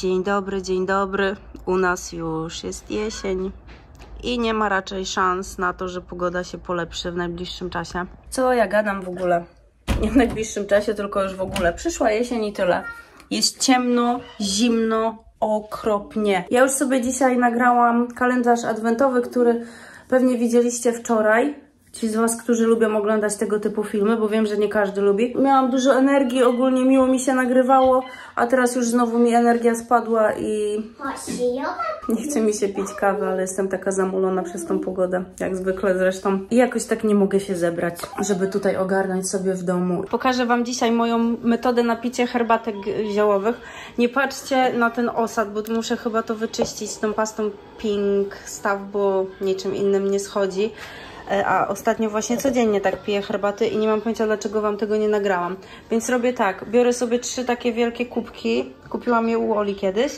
Dzień dobry. U nas już jest jesień i nie ma raczej szans na to, że pogoda się polepszy w najbliższym czasie. Co ja gadam w ogóle? Nie w najbliższym czasie, tylko już w ogóle. Przyszła jesień i tyle. Jest ciemno, zimno, okropnie. Ja już sobie dzisiaj nagrałam kalendarz adwentowy, który pewnie widzieliście wczoraj. Ci z Was, którzy lubią oglądać tego typu filmy, bo wiem, że nie każdy lubi. Miałam dużo energii, ogólnie miło mi się nagrywało, a teraz już znowu mi energia spadła i nie chce mi się pić kawy, ale jestem taka zamulona przez tą pogodę, jak zwykle zresztą. I jakoś tak nie mogę się zebrać, żeby tutaj ogarnąć sobie w domu. Pokażę Wam dzisiaj moją metodę na picie herbatek ziołowych. Nie patrzcie na ten osad, bo muszę chyba to wyczyścić z tą pastą Pink Stuff, bo niczym innym nie schodzi. A ostatnio właśnie codziennie tak piję herbaty i nie mam pojęcia, dlaczego Wam tego nie nagrałam. Więc robię tak, biorę sobie 3 takie wielkie kubki, kupiłam je u Oli kiedyś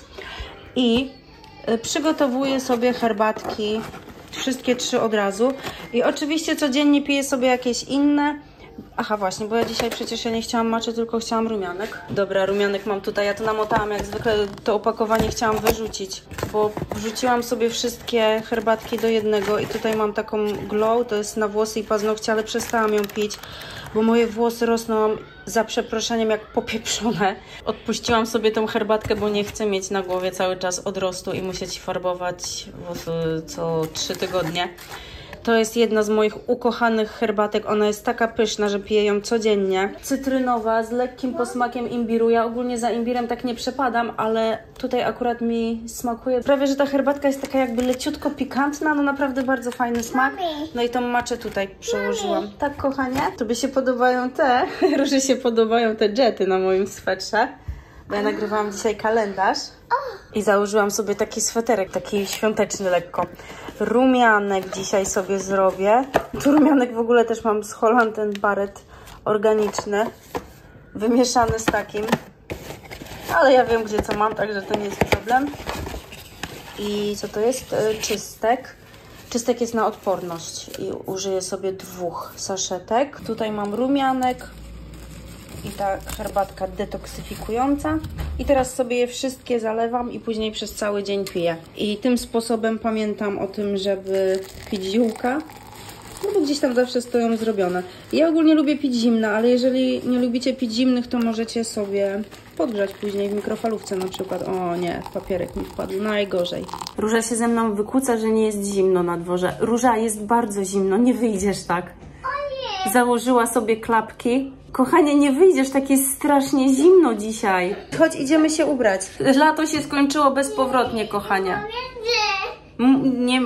i przygotowuję sobie herbatki, wszystkie 3 od razu. I oczywiście codziennie piję sobie jakieś inne. Aha, właśnie, bo ja dzisiaj przecież nie chciałam maczy, tylko chciałam rumianek. Dobra, rumianek mam tutaj, ja to namotałam, jak zwykle to opakowanie chciałam wyrzucić, bo wrzuciłam sobie wszystkie herbatki do jednego i tutaj mam taką Glow, to jest na włosy i paznokcie, ale przestałam ją pić, bo moje włosy rosną, za przeproszeniem, jak popieprzone. Odpuściłam sobie tą herbatkę, bo nie chcę mieć na głowie cały czas odrostu i musieć farbować włosy co 3 tygodnie. To jest jedna z moich ukochanych herbatek. Ona jest taka pyszna, że piję ją codziennie. Cytrynowa, z lekkim posmakiem imbiru. Ja ogólnie za imbirem tak nie przepadam, ale tutaj akurat mi smakuje. Prawie, że ta herbatka jest taka jakby leciutko pikantna. No naprawdę bardzo fajny smak. No i tą maczę tutaj przełożyłam. Tak, kochanie? Tobie się podobają te? Róży się podobają te dżety na moim swetrze. Bo ja nagrywałam dzisiaj kalendarz i założyłam sobie taki sweterek, taki świąteczny lekko. Rumianek dzisiaj sobie zrobię. Tu rumianek w ogóle też mam z Holland & Barrett organiczny, wymieszany z takim. Ale ja wiem, gdzie co mam, także to nie jest problem. I co to jest? Czystek. Czystek jest na odporność i użyję sobie 2 saszetek. Tutaj mam rumianek i ta herbatka detoksyfikująca. I teraz sobie je wszystkie zalewam i później przez cały dzień piję. I tym sposobem pamiętam o tym, żeby pić ziółka, no bo gdzieś tam zawsze stoją zrobione. Ja ogólnie lubię pić zimne, ale jeżeli nie lubicie pić zimnych, to możecie sobie podgrzać później w mikrofalówce na przykład. O nie, papierek mi wpadł, najgorzej. Róża się ze mną wykłóca, że nie jest zimno na dworze. Róża, jest bardzo zimno, nie wyjdziesz tak. Założyła sobie klapki. Kochanie, nie wyjdziesz, tak jest strasznie zimno dzisiaj. Chodź, idziemy się ubrać. Lato się skończyło bezpowrotnie, kochanie. Nie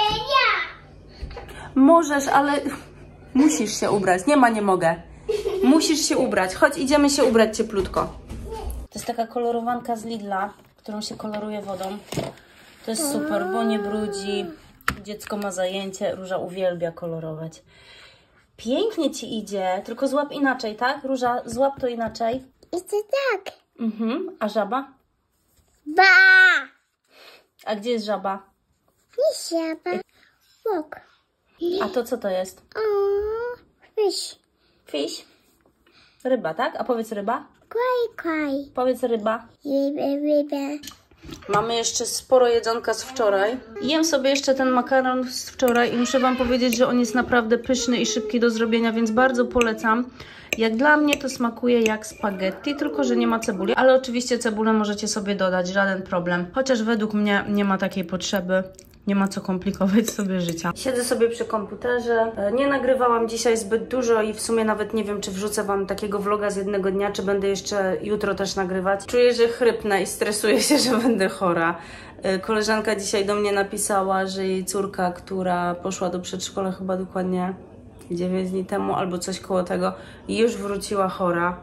możesz, ale musisz się ubrać. Nie mogę. Musisz się ubrać. Chodź, idziemy się ubrać cieplutko. To jest taka kolorowanka z Lidla, którą się koloruje wodą. To jest super, bo nie brudzi. Dziecko ma zajęcie. Róża uwielbia kolorować. Pięknie ci idzie, tylko złap inaczej, tak? Róża, złap to inaczej. Jeszcze tak. A żaba? Ba! A gdzie jest żaba? Nie żaba. Bok. A to co to jest? O, fish. Fish? Ryba, tak? A powiedz ryba? Kwaj. Powiedz ryba. Ryba. Mamy jeszcze sporo jedzonka z wczoraj. Jem sobie jeszcze ten makaron z wczoraj i muszę Wam powiedzieć, że on jest naprawdę pyszny i szybki do zrobienia, więc bardzo polecam. Jak dla mnie to smakuje jak spaghetti, tylko że nie ma cebuli, ale oczywiście cebulę możecie sobie dodać, żaden problem. Chociaż według mnie nie ma takiej potrzeby. Nie ma co komplikować sobie życia. Siedzę sobie przy komputerze. Nie nagrywałam dzisiaj zbyt dużo i w sumie nawet nie wiem, czy wrzucę Wam takiego vloga z jednego dnia, czy będę jeszcze jutro też nagrywać. Czuję, że chrypnę i stresuję się, że będę chora. Koleżanka dzisiaj do mnie napisała, że jej córka, która poszła do przedszkola chyba dokładnie 9 dni temu albo coś koło tego, już wróciła chora.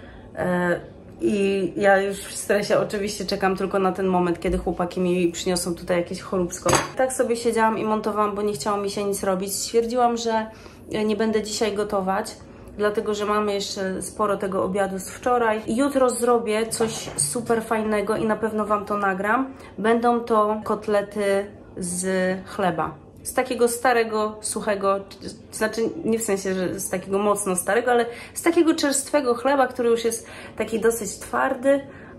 I ja już w stresie oczywiście czekam tylko na ten moment, kiedy chłopaki mi przyniosą tutaj jakieś choróbsko. Tak sobie siedziałam i montowałam, bo nie chciało mi się nic robić. Stwierdziłam, że nie będę dzisiaj gotować, dlatego że mamy jeszcze sporo tego obiadu z wczoraj. Jutro zrobię coś super fajnego i na pewno Wam to nagram. Będą to kotlety z chleba. Z takiego starego, suchego, znaczy nie w sensie, że z takiego mocno starego, ale z takiego czerstwego chleba, który już jest taki dosyć twardy,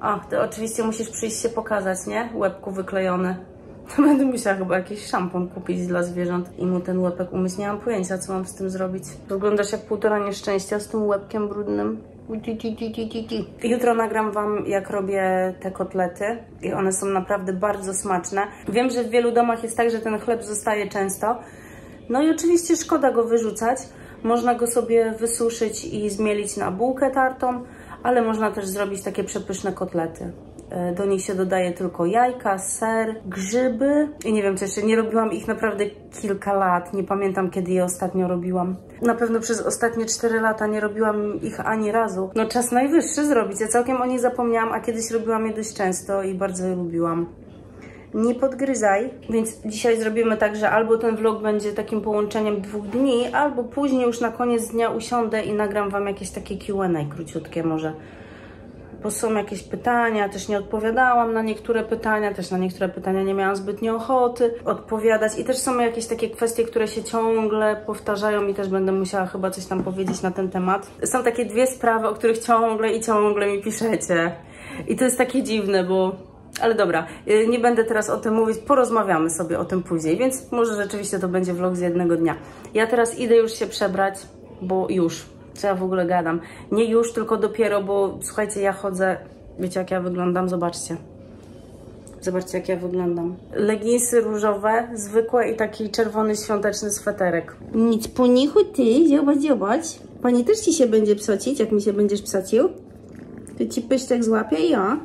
O, ty oczywiście musisz przyjść się pokazać, nie? Łebku wyklejony. To będę musiała chyba jakiś szampon kupić dla zwierząt i mu ten łebek umyć. Nie mam pojęcia, co mam z tym zrobić. Wyglądasz jak półtora nieszczęścia z tym łebkiem brudnym. Jutro nagram wam, jak robię te kotlety i one są naprawdę bardzo smaczne. Wiem, że w wielu domach jest tak, że ten chleb zostaje często. No i oczywiście szkoda go wyrzucać. Można go sobie wysuszyć i zmielić na bułkę tartą, ale można też zrobić takie przepyszne kotlety. Do nich się dodaje tylko jajka, ser, grzyby i nie wiem co jeszcze, nie robiłam ich naprawdę kilka lat, nie pamiętam kiedy je ostatnio robiłam. Na pewno przez ostatnie 4 lata nie robiłam ich ani razu. No czas najwyższy zrobić, ja całkiem o nich zapomniałam, a kiedyś robiłam je dość często i bardzo je lubiłam. Nie podgryzaj, więc dzisiaj zrobimy tak, że albo ten vlog będzie takim połączeniem 2 dni, albo później już na koniec dnia usiądę i nagram wam jakieś takie Q&A króciutkie może. Bo są jakieś pytania, też nie odpowiadałam na niektóre pytania, też na niektóre pytania nie miałam zbytnio ochoty odpowiadać i też są jakieś takie kwestie, które się ciągle powtarzają i też będę musiała chyba coś tam powiedzieć na ten temat. Są takie 2 sprawy, o których ciągle mi piszecie i to jest takie dziwne, bo... Ale dobra, nie będę teraz o tym mówić, porozmawiamy sobie o tym później, więc może rzeczywiście to będzie vlog z jednego dnia. Ja teraz idę już się przebrać, bo już... Co ja w ogóle gadam? Nie już, tylko dopiero, bo słuchajcie, ja chodzę... Wiecie, jak ja wyglądam? Zobaczcie. Zobaczcie, jak ja wyglądam. Leginsy różowe, zwykłe i taki czerwony świąteczny sweterek. Nic po nichu ty, zobacz. Pani też ci się będzie psocić, jak mi się będziesz psocił. To ci pyszczek złapie i o.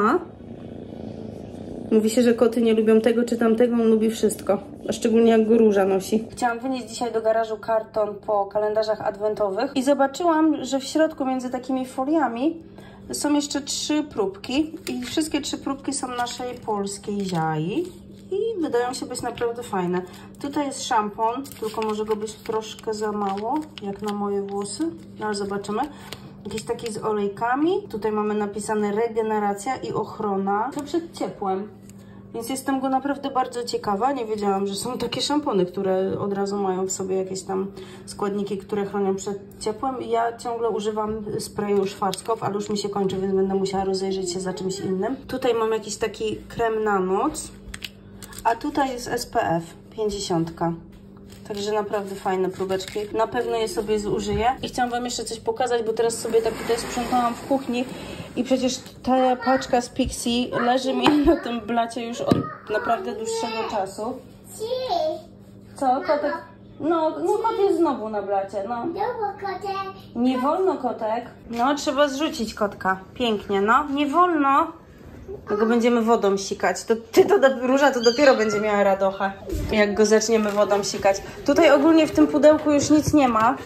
Mówi się, że koty nie lubią tego czy tamtego, on lubi wszystko. A szczególnie jak go Róża nosi. Chciałam wynieść dzisiaj do garażu karton po kalendarzach adwentowych i zobaczyłam, że w środku między takimi foliami są jeszcze 3 próbki i wszystkie 3 próbki są naszej polskiej ziai i wydają się być naprawdę fajne. Tutaj jest szampon, tylko może go być troszkę za mało, jak na moje włosy, no ale zobaczymy. Jakiś taki z olejkami. Tutaj mamy napisane regeneracja i ochrona przed ciepłem. Więc jestem go naprawdę bardzo ciekawa. Nie wiedziałam, że są takie szampony, które od razu mają w sobie jakieś tam składniki, które chronią przed ciepłem. I ja ciągle używam sprayu Schwarzkopf, ale już mi się kończy, więc będę musiała rozejrzeć się za czymś innym. Tutaj mam jakiś taki krem na noc, a tutaj jest SPF 50. Także naprawdę fajne próbeczki. Na pewno je sobie zużyję. I chciałam wam jeszcze coś pokazać, bo teraz sobie tak tutaj sprzątałam w kuchni i przecież ta paczka z Pixi leży mi na tym blacie już od naprawdę dłuższego czasu. Co? Kotek? No kot jest znowu na blacie, no. Nie wolno, kotek. No, trzeba zrzucić kotka. Pięknie, no. Nie wolno. Go będziemy wodą sikać. Róża to dopiero będzie miała radochę, jak go zaczniemy wodą sikać. Tutaj ogólnie w tym pudełku już nic nie ma.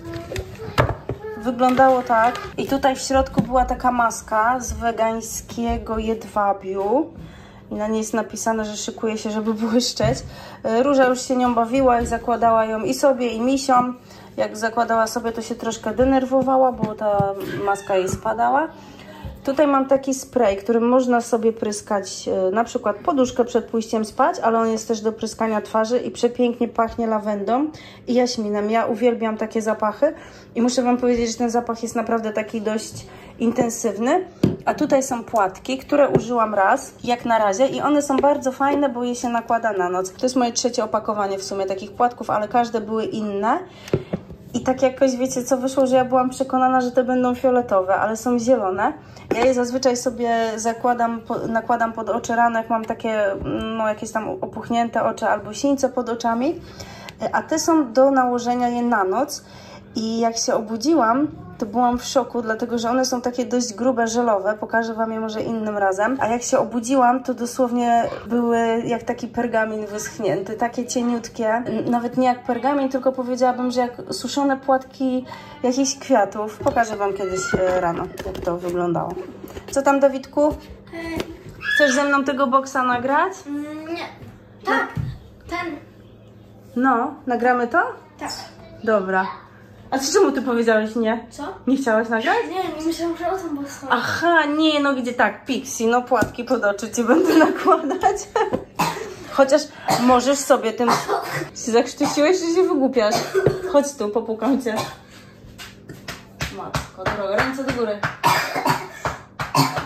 Wyglądało tak. I tutaj w środku była taka maska z wegańskiego jedwabiu. I na niej jest napisane, że szykuje się, żeby błyszczeć. Róża już się nią bawiła i zakładała ją i sobie, i misiom. Jak zakładała sobie, to się troszkę denerwowała, bo ta maska jej spadała. Tutaj mam taki spray, którym można sobie pryskać na przykład poduszkę przed pójściem spać, ale on jest też do pryskania twarzy i przepięknie pachnie lawendą i jaśminem. Ja uwielbiam takie zapachy i muszę wam powiedzieć, że ten zapach jest naprawdę taki dość intensywny. A tutaj są płatki, które użyłam raz, jak na razie, i one są bardzo fajne, bo je się nakłada na noc. To jest moje 3. opakowanie w sumie takich płatków, ale każde były inne. I tak jakoś, wiecie co, wyszło, że ja byłam przekonana, że te będą fioletowe, ale są zielone. Ja je zazwyczaj sobie nakładam pod oczy rano, jak mam takie, no jakieś tam opuchnięte oczy albo sińce pod oczami. A te są do nałożenia je na noc. I jak się obudziłam, to byłam w szoku, dlatego że one są takie dość grube, żelowe. Pokażę wam je może innym razem. A jak się obudziłam, to dosłownie były jak taki pergamin wyschnięty. Takie cieniutkie. Nawet nie jak pergamin, tylko powiedziałabym, że jak suszone płatki jakichś kwiatów. Pokażę wam kiedyś rano, jak to wyglądało. Co tam, Dawidku? Chcesz ze mną tego boksa nagrać? Nie. Tak. Ten. No, nagramy to? Tak. Dobra. A czemu ty powiedziałeś nie? Co? Nie chciałaś nagrać? Nie myślałam, że o tym boksu. Aha, nie, no gdzie tak, Pixi, no płatki pod oczy ci będę nakładać. Chociaż możesz sobie tym... Się zakrztusiłeś, czy się wygłupiasz? Chodź tu, popukam cię. Matko droga, ręce do góry.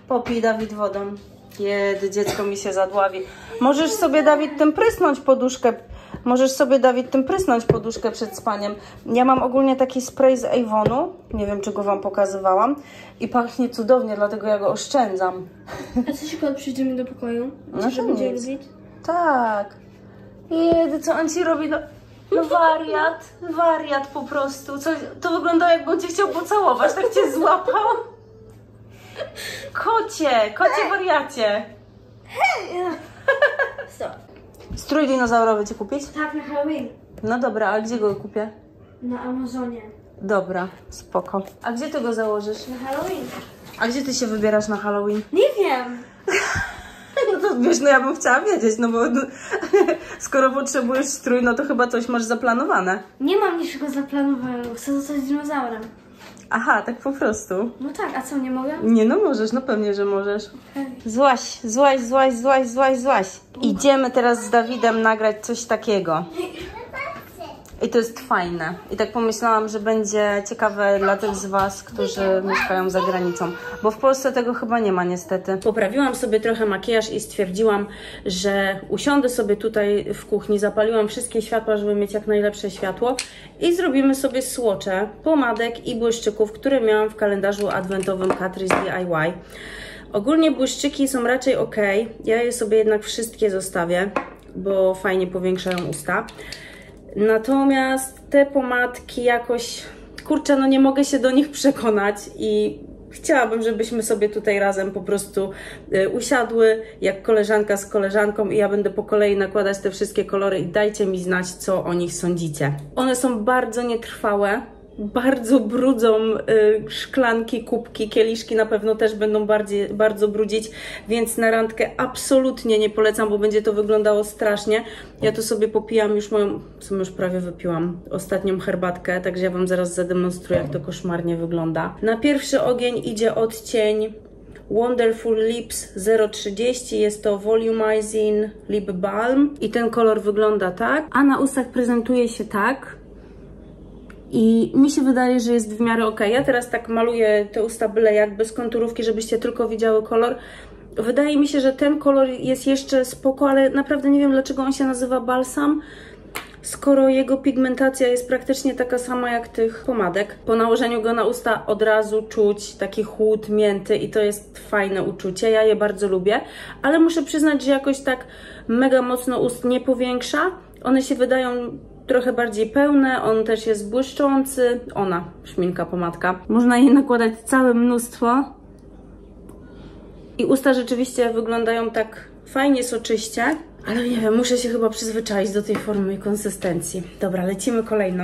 Popij, Dawid, wodą. Jedy, dziecko mi się zadławi. Możesz sobie, Dawid, tym prysnąć poduszkę. Możesz sobie, Dawid, tym prysnąć poduszkę przed spaniem. Ja mam ogólnie taki spray z Avonu. Nie wiem, czy go wam pokazywałam. I pachnie cudownie, dlatego ja go oszczędzam. A co się, kiedy przyjdziemy do pokoju? No to będzie nic. lubić? Tak. Jedy, co on ci robi? No wariat po prostu. To wyglądało, jakby on cię chciał pocałować, tak cię złapał. Kocie wariacie. Stop. Strój dinozaurowy ci kupić? Tak, na Halloween. No dobra, a gdzie go kupię? Na Amazonie. Dobra, spoko. A gdzie ty go założysz? Na Halloween. A gdzie ty się wybierasz na Halloween? Nie wiem. No to wiesz, no ja bym chciała wiedzieć, no bo skoro potrzebujesz strój, no to chyba coś masz zaplanowane. Nie mam niczego zaplanowanego. Chcę zostać dinozaurem. Aha, tak po prostu. No tak, a co, nie mogę? Nie, no możesz, no pewnie, że możesz. Okay. Złaś. Idziemy teraz z Dawidem nagrać coś takiego. I to jest fajne. I tak pomyślałam, że będzie ciekawe dla tych z was, którzy mieszkają za granicą. Bo w Polsce tego chyba nie ma niestety. Poprawiłam sobie trochę makijaż i stwierdziłam, że usiądę sobie tutaj w kuchni. Zapaliłam wszystkie światła, żeby mieć jak najlepsze światło. I zrobimy sobie swatche pomadek i błyszczyków, które miałam w kalendarzu adwentowym Catrice DIY. Ogólnie błyszczyki są raczej ok. Ja je sobie jednak wszystkie zostawię, bo fajnie powiększają usta. Natomiast te pomadki jakoś, kurczę, no nie mogę się do nich przekonać i chciałabym, żebyśmy sobie tutaj razem po prostu usiadły, jak koleżanka z koleżanką i ja będę po kolei nakładać te wszystkie kolory i dajcie mi znać, co o nich sądzicie. One są bardzo nietrwałe. Bardzo brudzą szklanki, kubki, kieliszki na pewno też będą bardzo brudzić, więc na randkę absolutnie nie polecam, bo będzie to wyglądało strasznie. Ja tu sobie popijam już już prawie wypiłam ostatnią herbatkę, także ja wam zaraz zademonstruję, jak to koszmarnie wygląda. Na pierwszy ogień idzie odcień Wonderful Lips 030, jest to Volumizing Lip Balm i ten kolor wygląda tak, a na ustach prezentuje się tak. I mi się wydaje, że jest w miarę ok. Ja teraz tak maluję te usta byle jak, bez konturówki, żebyście tylko widziały kolor. Wydaje mi się, że ten kolor jest jeszcze spoko, ale naprawdę nie wiem, dlaczego on się nazywa balsam, skoro jego pigmentacja jest praktycznie taka sama jak tych pomadek. Po nałożeniu go na usta od razu czuć taki chłód mięty i to jest fajne uczucie. Ja je bardzo lubię, ale muszę przyznać, że jakoś tak mega mocno ust nie powiększa. One się wydają trochę bardziej pełne, on też jest błyszczący. Szminka, pomadka. Można jej nakładać całe mnóstwo. I usta rzeczywiście wyglądają tak fajnie, soczyście. Ale nie wiem, muszę się chyba przyzwyczaić do tej formy i konsystencji. Dobra, lecimy kolejną.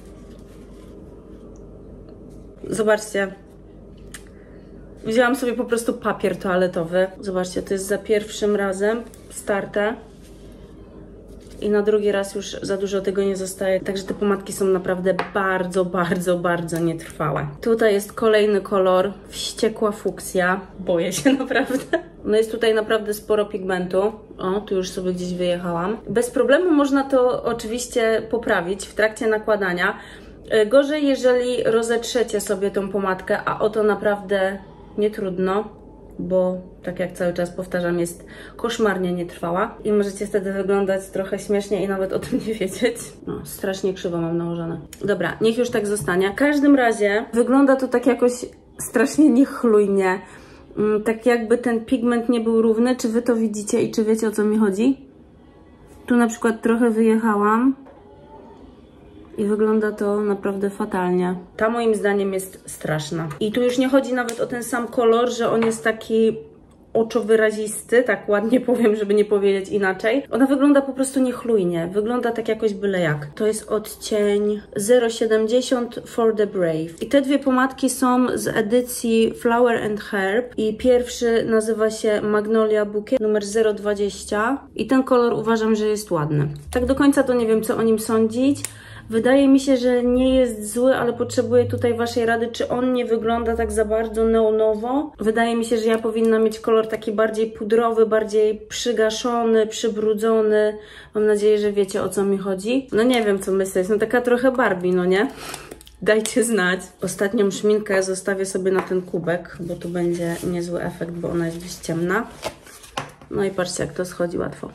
Zobaczcie. Wzięłam sobie po prostu papier toaletowy. Zobaczcie, to jest za pierwszym razem starte. I na drugi raz już za dużo tego nie zostaje. Także te pomadki są naprawdę bardzo nietrwałe. Tutaj jest kolejny kolor. Wściekła fuksja. Boję się naprawdę. No jest tutaj naprawdę sporo pigmentu. O, tu już sobie gdzieś wyjechałam. Bez problemu można to oczywiście poprawić w trakcie nakładania. Gorzej, jeżeli rozetrzecie sobie tą pomadkę, a o to naprawdę nie trudno, bo tak jak cały czas powtarzam, jest koszmarnie nietrwała i możecie wtedy wyglądać trochę śmiesznie i nawet o tym nie wiedzieć. No, strasznie krzywo mam nałożone. Dobra, niech już tak zostanie. W każdym razie wygląda to tak jakoś strasznie niechlujnie. Tak jakby ten pigment nie był równy. Czy wy to widzicie i czy wiecie, o co mi chodzi? Tu na przykład trochę wyjechałam i wygląda to naprawdę fatalnie. Ta moim zdaniem jest straszna. I tu już nie chodzi nawet o ten sam kolor, że on jest taki oczowyrazisty, tak ładnie powiem, żeby nie powiedzieć inaczej. Ona wygląda po prostu niechlujnie. Wygląda tak jakoś byle jak. To jest odcień 070 For the Brave. I te dwie pomadki są z edycji Flower and Herb. I pierwszy nazywa się Magnolia Bouquet numer 020. I ten kolor uważam, że jest ładny. Tak do końca to nie wiem, co o nim sądzić. Wydaje mi się, że nie jest zły, ale potrzebuję tutaj waszej rady, czy on nie wygląda tak za bardzo neonowo. Wydaje mi się, że ja powinna mieć kolor taki bardziej pudrowy, bardziej przygaszony, przybrudzony. Mam nadzieję, że wiecie, o co mi chodzi. No nie wiem, co myśleć, no taka trochę Barbie, no nie? Dajcie znać. Ostatnią szminkę zostawię sobie na ten kubek, bo tu będzie niezły efekt, bo ona jest dość ciemna. No i patrzcie, jak to schodzi łatwo.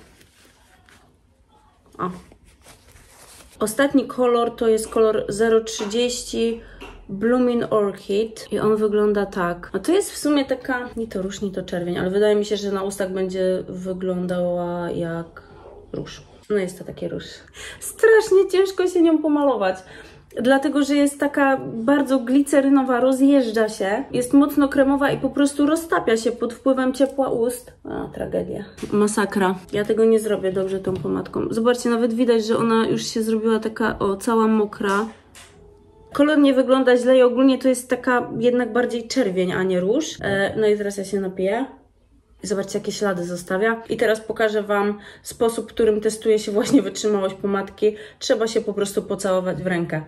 O. Ostatni kolor to jest kolor 030 Blooming Orchid i on wygląda tak. No to jest w sumie taka, nie to róż, nie to czerwień, ale wydaje mi się, że na ustach będzie wyglądała jak róż. No jest to taki róż. Strasznie ciężko się nią pomalować. Dlatego, że jest taka bardzo glicerynowa, rozjeżdża się, jest mocno kremowa i po prostu roztapia się pod wpływem ciepła ust. A, tragedia. Masakra. Ja tego nie zrobię dobrze tą pomadką. Zobaczcie, nawet widać, że ona już się zrobiła taka, o, cała mokra. Kolor nie wygląda źle i ogólnie to jest taka jednak bardziej czerwień, a nie róż. No i teraz ja się napiję. Zobaczcie, jakie ślady zostawia. I teraz pokażę Wam sposób, którym testuje się właśnie wytrzymałość pomadki. Trzeba się po prostu pocałować w rękę.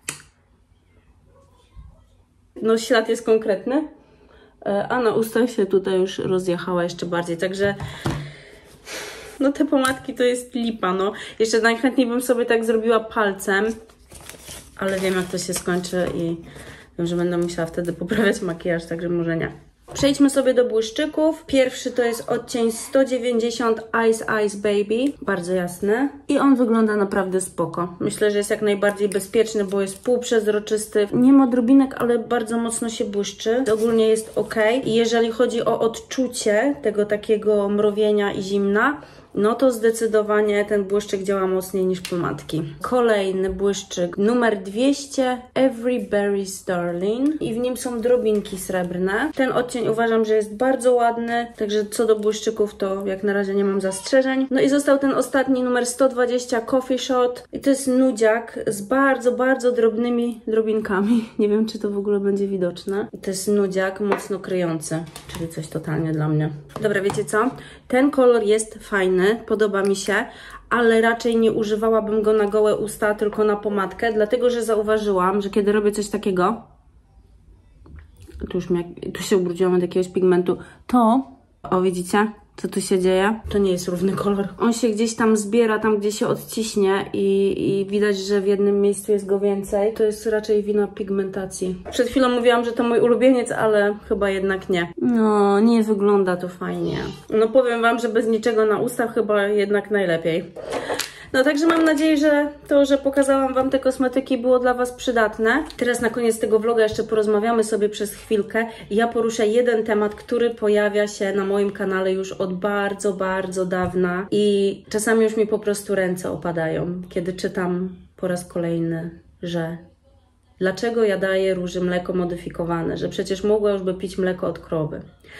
No ślad jest konkretny, a na ustach się tutaj już rozjechała jeszcze bardziej. Także no te pomadki to jest lipa, no. Jeszcze najchętniej bym sobie tak zrobiła palcem, ale wiem, jak to się skończy i wiem, że będę musiała wtedy poprawiać makijaż, także może nie. Przejdźmy sobie do błyszczyków. Pierwszy to jest odcień 190 Ice Ice Baby. Bardzo jasny. I on wygląda naprawdę spoko. Myślę, że jest jak najbardziej bezpieczny, bo jest półprzezroczysty. Nie ma drobinek, ale bardzo mocno się błyszczy. Ogólnie jest ok. I jeżeli chodzi o odczucie tego takiego mrowienia i zimna, no to zdecydowanie ten błyszczyk działa mocniej niż pomadki. Kolejny błyszczyk numer 200 Every Berry's Darling i w nim są drobinki srebrne. Ten odcień uważam, że jest bardzo ładny, także co do błyszczyków to jak na razie nie mam zastrzeżeń. No i został ten ostatni numer 120 Coffee Shot i to jest nudziak z bardzo, bardzo drobnymi drobinkami. Nie wiem, czy to w ogóle będzie widoczne. I to jest nudziak mocno kryjący, czyli coś totalnie dla mnie. Dobra, wiecie co? Ten kolor jest fajny. Podoba mi się, ale raczej nie używałabym go na gołe usta, tylko na pomadkę, dlatego, że zauważyłam, że kiedy robię coś takiego, tu się ubrudziłam od jakiegoś pigmentu, to, o widzicie, co tu się dzieje? To nie jest równy kolor. On się gdzieś tam zbiera, tam gdzie się odciśnie i widać, że w jednym miejscu jest go więcej. To jest raczej wina pigmentacji. Przed chwilą mówiłam, że to mój ulubieniec, ale chyba jednak nie. No, nie wygląda to fajnie. No powiem Wam, że bez niczego na ustach chyba jednak najlepiej. No także mam nadzieję, że to, że pokazałam Wam te kosmetyki, było dla Was przydatne. Teraz na koniec tego vloga jeszcze porozmawiamy sobie przez chwilkę. Ja poruszę jeden temat, który pojawia się na moim kanale już od bardzo, bardzo dawna i czasami już mi po prostu ręce opadają, kiedy czytam po raz kolejny, że dlaczego ja daję Róży mleko modyfikowane, że przecież mogła już by pić mleko od krowy.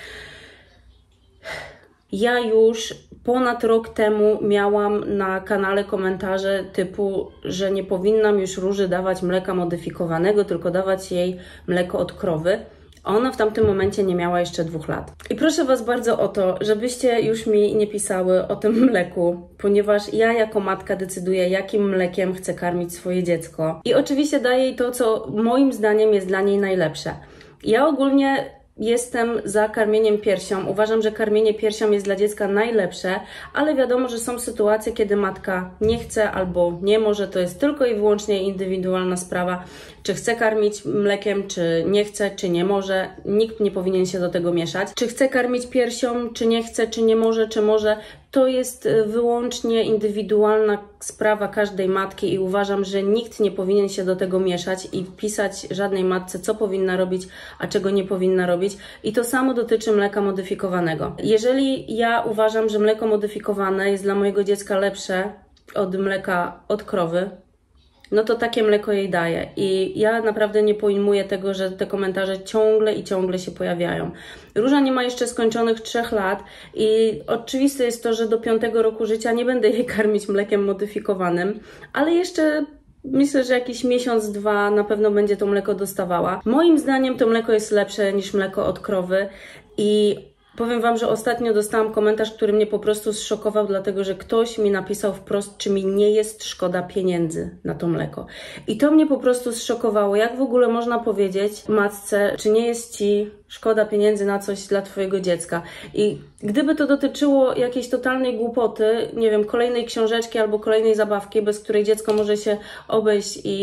Ja już ponad rok temu miałam na kanale komentarze typu, że nie powinnam już Róży dawać mleka modyfikowanego, tylko dawać jej mleko od krowy. Ona w tamtym momencie nie miała jeszcze 2 lat. I proszę Was bardzo o to, żebyście już mi nie pisały o tym mleku, ponieważ ja jako matka decyduję, jakim mlekiem chcę karmić swoje dziecko. I oczywiście daję jej to, co moim zdaniem jest dla niej najlepsze. Ja ogólnie jestem za karmieniem piersią. Uważam, że karmienie piersią jest dla dziecka najlepsze, ale wiadomo, że są sytuacje, kiedy matka nie chce albo nie może. To jest tylko i wyłącznie indywidualna sprawa, czy chce karmić mlekiem, czy nie chce, czy nie może. Nikt nie powinien się do tego mieszać. Czy chce karmić piersią, czy nie chce, czy nie może, czy może. To jest wyłącznie indywidualna sprawa każdej matki i uważam, że nikt nie powinien się do tego mieszać i pisać żadnej matce, co powinna robić, a czego nie powinna robić. I to samo dotyczy mleka modyfikowanego. Jeżeli ja uważam, że mleko modyfikowane jest dla mojego dziecka lepsze od mleka od krowy, no to takie mleko jej daję. I ja naprawdę nie pojmuję tego, że te komentarze ciągle i ciągle się pojawiają. Róża nie ma jeszcze skończonych 3 lat i oczywiste jest to, że do 5 roku życia nie będę jej karmić mlekiem modyfikowanym, ale jeszcze myślę, że jakiś miesiąc, 2 na pewno będzie to mleko dostawała. Moim zdaniem to mleko jest lepsze niż mleko od krowy i powiem Wam, że ostatnio dostałam komentarz, który mnie po prostu zszokował, dlatego że ktoś mi napisał wprost, czy mi nie jest szkoda pieniędzy na to mleko. I to mnie po prostu zszokowało. Jak w ogóle można powiedzieć matce, czy nie jest Ci szkoda pieniędzy na coś dla Twojego dziecka? I gdyby to dotyczyło jakiejś totalnej głupoty, nie wiem, kolejnej książeczki albo kolejnej zabawki, bez której dziecko może się obejść i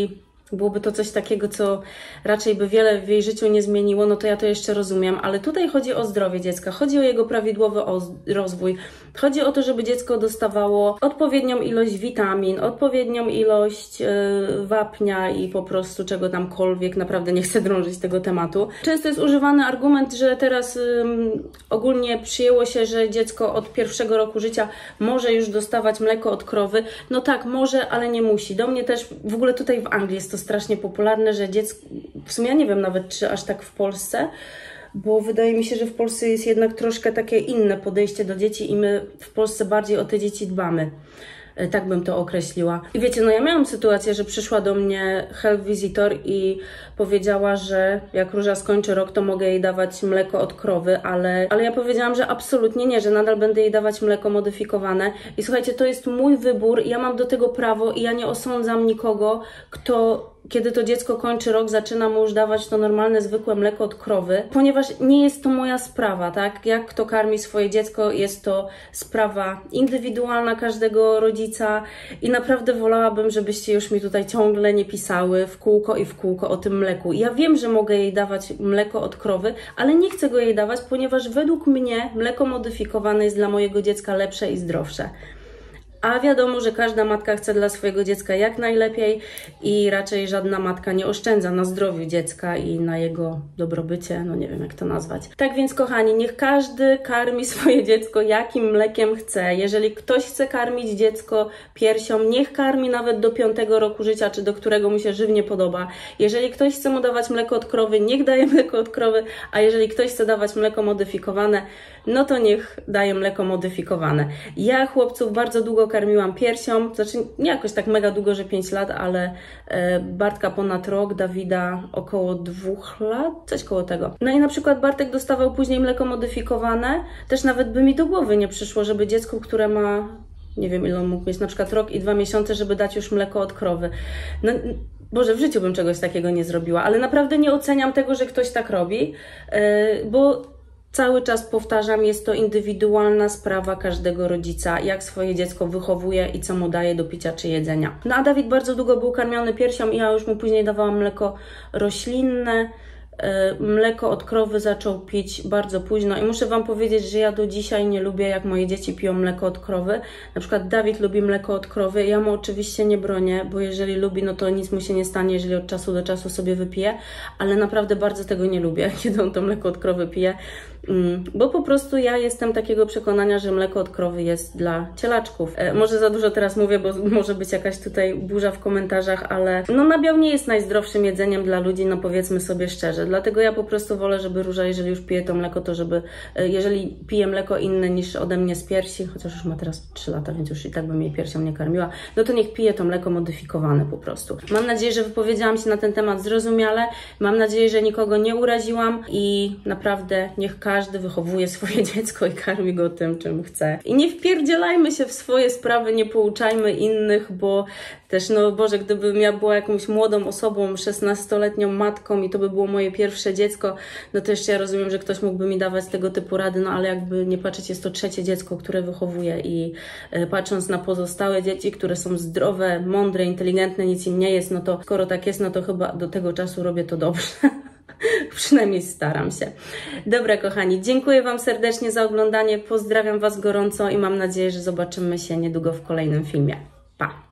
byłoby to coś takiego, co raczej by wiele w jej życiu nie zmieniło, no to ja to jeszcze rozumiem, ale tutaj chodzi o zdrowie dziecka, chodzi o jego prawidłowy rozwój, chodzi o to, żeby dziecko dostawało odpowiednią ilość witamin, odpowiednią ilość wapnia i po prostu czego tamkolwiek, naprawdę nie chcę drążyć tego tematu. Często jest używany argument, że teraz ogólnie przyjęło się, że dziecko od 1. roku życia może już dostawać mleko od krowy. No tak, może, ale nie musi. Do mnie też, w ogóle tutaj w Anglii jest to strasznie popularne, że dziecko, w sumie ja nie wiem nawet, czy aż tak w Polsce, bo wydaje mi się, że w Polsce jest jednak troszkę takie inne podejście do dzieci i my w Polsce bardziej o te dzieci dbamy. Tak bym to określiła. I wiecie, no ja miałam sytuację, że przyszła do mnie health visitor i powiedziała, że jak Róża skończy rok, to mogę jej dawać mleko od krowy, ale ja powiedziałam, że absolutnie nie, że nadal będę jej dawać mleko modyfikowane. I słuchajcie, to jest mój wybór, ja mam do tego prawo i ja nie osądzam nikogo, kto, kiedy to dziecko kończy rok, zaczyna mu już dawać to normalne, zwykłe mleko od krowy, ponieważ nie jest to moja sprawa, tak? Jak kto karmi swoje dziecko, jest to sprawa indywidualna każdego rodzica i naprawdę wolałabym, żebyście już mi tutaj ciągle nie pisały w kółko i w kółko o tym mleku. Ja wiem, że mogę jej dawać mleko od krowy, ale nie chcę go jej dawać, ponieważ według mnie mleko modyfikowane jest dla mojego dziecka lepsze i zdrowsze. A wiadomo, że każda matka chce dla swojego dziecka jak najlepiej i raczej żadna matka nie oszczędza na zdrowiu dziecka i na jego dobrobycie, no nie wiem jak to nazwać. Tak więc kochani, niech każdy karmi swoje dziecko jakim mlekiem chce. Jeżeli ktoś chce karmić dziecko piersią, niech karmi nawet do 5. roku życia, czy do którego mu się żywnie podoba. Jeżeli ktoś chce mu dawać mleko od krowy, niech daje mleko od krowy, a jeżeli ktoś chce dawać mleko modyfikowane, no to niech daje mleko modyfikowane. Ja chłopców bardzo długo karmiłam piersią, znaczy nie jakoś tak mega długo, że 5 lat, ale Bartka ponad rok, Dawida około 2 lat, coś koło tego. No i na przykład Bartek dostawał później mleko modyfikowane, też nawet by mi do głowy nie przyszło, żeby dziecku, które ma, nie wiem ile on mógł mieć, na przykład rok i 2 miesiące, żeby dać już mleko od krowy. No, Boże, w życiu bym czegoś takiego nie zrobiła, ale naprawdę nie oceniam tego, że ktoś tak robi, bo cały czas powtarzam, jest to indywidualna sprawa każdego rodzica, jak swoje dziecko wychowuje i co mu daje do picia czy jedzenia. No a Dawid bardzo długo był karmiony piersią i ja już mu później dawałam mleko roślinne. Mleko od krowy zaczął pić bardzo późno i muszę Wam powiedzieć, że ja do dzisiaj nie lubię, jak moje dzieci piją mleko od krowy. Na przykład Dawid lubi mleko od krowy, ja mu oczywiście nie bronię, bo jeżeli lubi, no to nic mu się nie stanie, jeżeli od czasu do czasu sobie wypije, ale naprawdę bardzo tego nie lubię, kiedy on to mleko od krowy pije, bo po prostu ja jestem takiego przekonania, że mleko od krowy jest dla cielaczków. Może za dużo teraz mówię, bo może być jakaś tutaj burza w komentarzach, ale no nabiał nie jest najzdrowszym jedzeniem dla ludzi, no powiedzmy sobie szczerze. Dlatego ja po prostu wolę, żeby Róża, jeżeli już pije to mleko, to żeby, jeżeli pije mleko inne niż ode mnie z piersi, chociaż już ma teraz 3 lata, więc już i tak bym jej piersią nie karmiła, no to niech pije to mleko modyfikowane po prostu. Mam nadzieję, że wypowiedziałam się na ten temat zrozumiale, mam nadzieję, że nikogo nie uraziłam i naprawdę niech każdy wychowuje swoje dziecko i karmi go tym, czym chce. I nie wpierdzielajmy się w swoje sprawy, nie pouczajmy innych, bo też, no Boże, gdybym ja była jakąś młodą osobą, 16-letnią matką i to by było moje pierwsze dziecko, no to jeszcze ja rozumiem, że ktoś mógłby mi dawać tego typu rady, no ale jakby nie patrzeć, jest to 3. dziecko, które wychowuję i patrząc na pozostałe dzieci, które są zdrowe, mądre, inteligentne, nic im nie jest, no to skoro tak jest, no to chyba do tego czasu robię to dobrze. Przynajmniej staram się. Dobra, kochani, dziękuję Wam serdecznie za oglądanie, pozdrawiam Was gorąco i mam nadzieję, że zobaczymy się niedługo w kolejnym filmie. Pa!